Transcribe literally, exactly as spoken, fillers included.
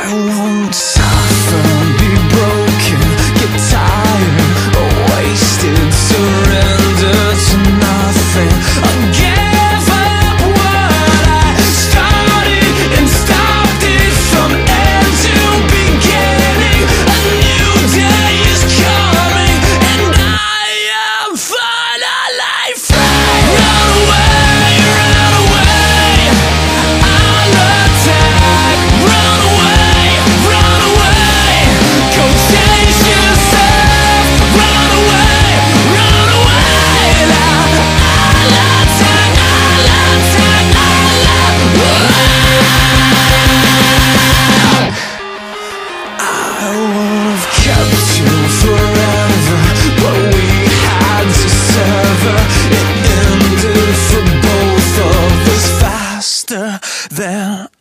I won't suffer, be broken, get tired, or wasted, surrender to nothing. I'll give up what I started and stopped it from end to beginning. A new day is coming and I am finally free. Run away, run away, I'll attack. Run away, run away, go chase yourself. Run away, run away, now I'll attack, I'll attack, I'll attack. I would have kept you forever, but we had to sever. It ended for both of us faster than